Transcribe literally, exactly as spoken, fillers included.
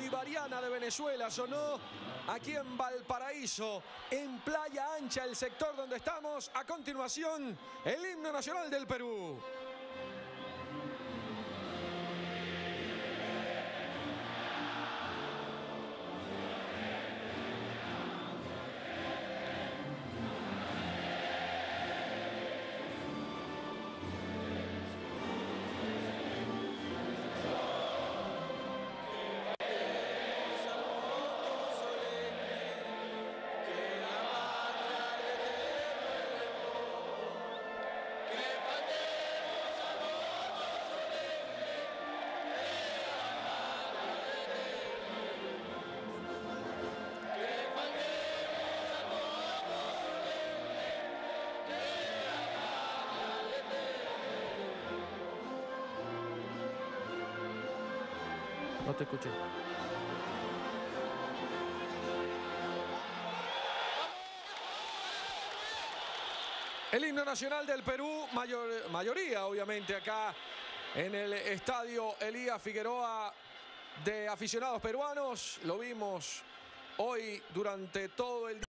Bolivariana de Venezuela sonó aquí en Valparaíso, en Playa Ancha, el sector donde estamos. A continuación, el himno nacional del Perú. No te escuché. El himno nacional del Perú, mayor, mayoría obviamente acá en el estadio Elías Figueroa de aficionados peruanos. Lo vimos hoy durante todo el día.